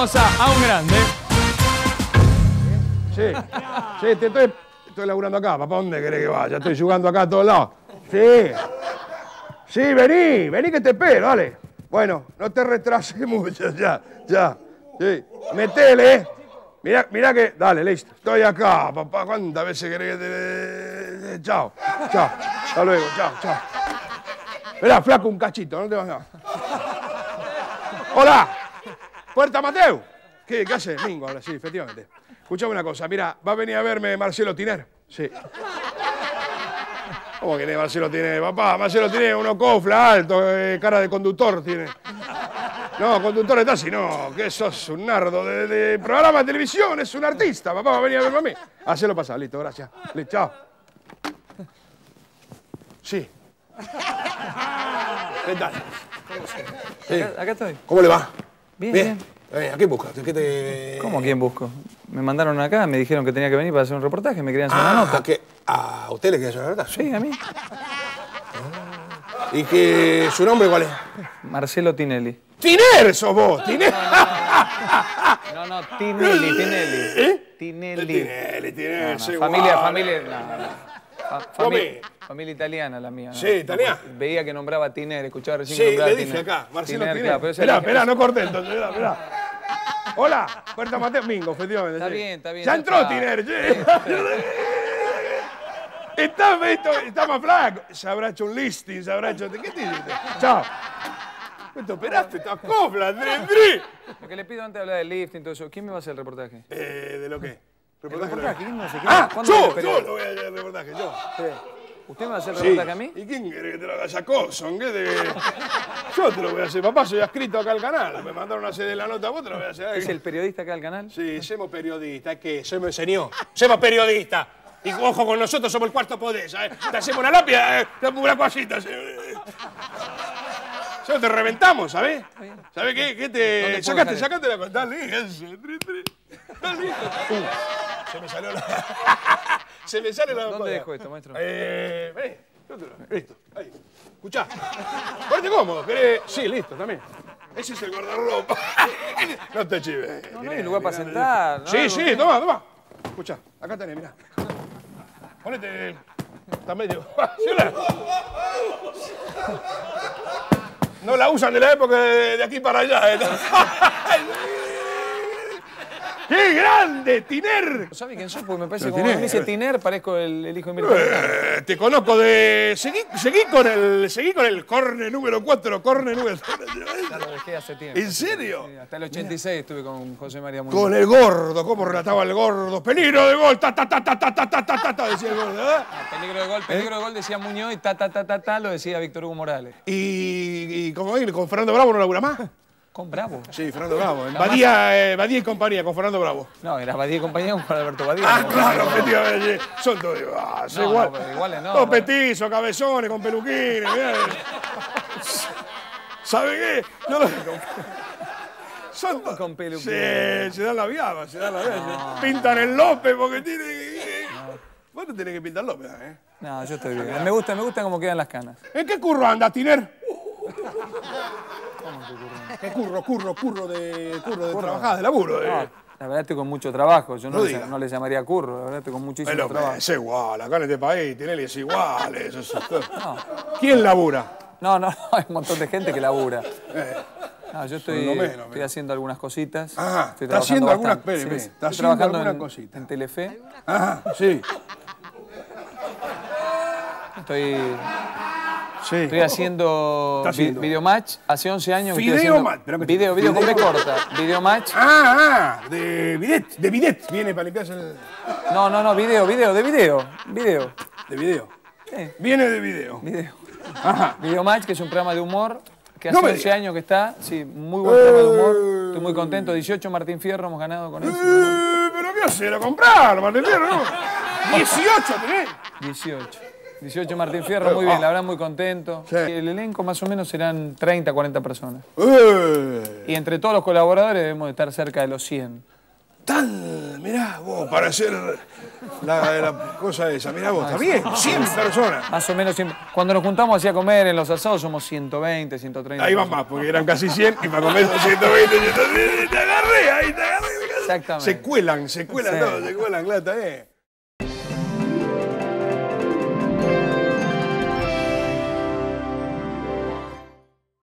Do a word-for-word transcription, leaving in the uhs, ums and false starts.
Saludamos a, a un grande. Sí, sí, te estoy, estoy laburando acá. ¿Para dónde querés que vaya? Estoy jugando acá a todos lados. Sí. Sí, vení, vení que te espero, dale. Bueno, no te retrases mucho, ya, ya. Sí, metele, eh. Mirá, mirá que... Dale, listo. Estoy acá, papá. ¿Cuántas veces querés que te...? Chao, chao. Hasta luego, chao, chao. Esperá, flaco, un cachito, no te vas a... Hola. Puerta Mateo. ¿Qué, qué haces? Mingo, ahora sí, efectivamente. Escuchame una cosa, mira, va a venir a verme Marcelo Tiner. Sí. ¿Cómo que Marcelo Tiner? Papá, Marcelo tiene uno cofla alto, eh, cara de conductor tiene. No, conductor de taxi, no, que sos un nardo de, de programa de televisión, es un artista. Papá va a venir a verme a mí. Hacelo pasar, listo, gracias. Listo, chao. Sí. ¿Qué tal? Sí. Acá, acá estoy. ¿Cómo le va? Bien, bien. bien. ¿A qué buscas? ¿Qué te... ¿Cómo a quién busco? Me mandaron acá, me dijeron que tenía que venir para hacer un reportaje, me querían hacer ah, una nota. ¿A qué? ¿A usted le quería hacer una nota? Sí, a mí. ¿Y que su nombre cuál es? Marcelo Tinelli. ¡Tiner sos vos! ¡Tiner! No, no, Tinelli, Tinelli. ¿Eh? Tinelli. Tinelli, Tinelli, No, no, sí, familia, guau. familia, no, no. Fa- familia, familia italiana la mía. ¿no? Sí, italiana. No, veía que nombraba Tiner, escuchaba recién Sí, que nombraba le dije Tiner. acá, Marcelo Tiner, Tiner. claro, pero ese Esperá, era- esperá, no corté entonces, esperá, esperá. Hola, Puerta Mateo, Mingo, efectivamente. Está sí. bien, está bien, Ya ya entró está. Tiner, sí. Está, esto, está más flaco. Se habrá hecho un listing, se habrá hecho... ¿Qué te hiciste? Chao. ¿Te operaste? ¿Estás cofla, Andrés, Andrés? Lo que le pido antes de hablar del lifting y todo eso, ¿quién me va a hacer el reportaje? Eh, ¿de lo qué? ¿El reportaje? ¿Quién me hace? ¿Quién? Ah, ¿Cuándo yo, me yo espera? lo voy a hacer el reportaje, yo. ¿Usted me va a hacer el Sí. reportaje a mí? ¿Y quién quiere que te lo haga? Jacobson? ¿Qué te... Yo te lo voy a hacer. Papá, soy adscrito acá al canal. Me mandaron a hacer la nota, vos te lo voy a hacer. ¿Es el periodista acá del canal? Sí, somos periodistas. ¿Qué? Se me enseñó. Somos periodistas. Y ojo con nosotros, somos el cuarto poder, ¿sabes? Te hacemos una lápida, eh, te hacemos una cosita. Nosotros te reventamos, ¿sabes? ¿Sabes qué? ¿Qué te...? Sacate, sacate la... Dale, eso. Dale. Uh, se me salió la... Se me sale la... ¿Dónde dejo esto, maestro? Eh... Vení, yo te lo- listo, ahí. Escuchá. Ponete cómodo, ¿querés? Sí, listo, también. Ese es el guardarropa. No te chives. No, no hay lugar para sentar. ¿no? Sí, sí, toma, toma. Escuchá, acá tenés, mirá. Ponete... Está medio... No la usan de la época de, de aquí para allá. ¿eh? ¡Qué grande, Tiner! ¿Sabe quién soy? Porque me parece Pero como Tiner, me dice eh. Tiner, parezco el, el hijo de Mirta Legrand. Eh, te conozco de... Seguí, seguí con el... Seguí con el corne número cuatro, corne número... Ya lo dejé hace tiempo. ¿En serio? Sí, hasta el ochenta y seis estuve con José María Muñoz. Con el gordo, cómo relataba el gordo. Peligro de gol, ta, ta, ta, ta, ta, ta, ta, ta, ta, ta, decía el gordo, ¿eh? Ah, peligro de gol, peligro de gol decía Muñoz y ta, ta, ta, ta, ta, lo decía Víctor Hugo Morales. Y, y como ir con Fernando Bravo no labura más. Con Bravo. Sí, Fernando Bravo. En Badía, eh, Badía y compañía, con Fernando Bravo. No, era Badía y compañía con Alberto Badía. Ah, ¿no? claro, efectivamente. Son todos ah, son No, igual. no, pero iguales no, Todos no. petizos, cabezones, con peluquines. mirá. ¿Sabe qué? No lo... Son todos- con peluquines? Sí, se dan la viaba, se dan la viaba. Pintan el López porque tiene que... Vos te tenés que pintar López, ¿eh? No, yo estoy bien. Me gusta, me gusta cómo quedan las canas. ¿En qué curro anda, Tiner? ¿Qué curro, curro, curro de, curro de trabajar, de laburo? De... No, la verdad estoy con mucho trabajo. Yo no, No le, diga. no le llamaría curro. La verdad estoy con muchísimo Pero trabajo. es igual, acá en este país, Tinelli es igual. Eso, es- ¿Quién labura? No, no, no, hay un montón de gente que labura. Eh, No, yo estoy, Por lo menos, estoy mira. haciendo algunas cositas. Ajá, Estoy está haciendo trabajando algunas- bastante. espere, Sí, espere, está estoy haciendo trabajando alguna en, cosita. en Telefe. Ajá, sí, Estoy, sí. estoy haciendo, Está haciendo. vi- videomatch. Hace once años que estoy Video haciendo... match, pero que- Video, video con B video- corta. Videomatch. Ah, ah, de bidet, de bidet. Viene para limpiarse el... No, no, no, video, video, de video. Video. De video. Sí, Viene de video. video. Ajá. Videomatch, que es un programa de humor, que No hace me once diga. años que está. Sí, muy buen programa de humor. Eh. Estoy muy contento. dieciocho Martín Fierro hemos ganado con eso. Eh, pero qué hacer, a comprarlo, Martín Fierro, ¿no? dieciocho tenés. dieciocho. dieciocho Martín Fierro, muy bien, la verdad muy contento. Sí. El elenco más o menos serán treinta, cuarenta personas. Eh. Y entre todos los colaboradores debemos de estar cerca de los cien. Tan, mirá vos, para hacer la, la cosa esa, mirá vos, está bien, cien personas. Más o menos siempre. Cuando nos juntamos así a comer en los asados somos ciento veinte, ciento treinta. Ahí van más, porque eran casi cien y para comer son ciento veinte, ciento treinta, te agarré, ahí te agarré. Exactamente. Se cuelan, se cuelan Sí. todos, se cuelan, claro, está bien.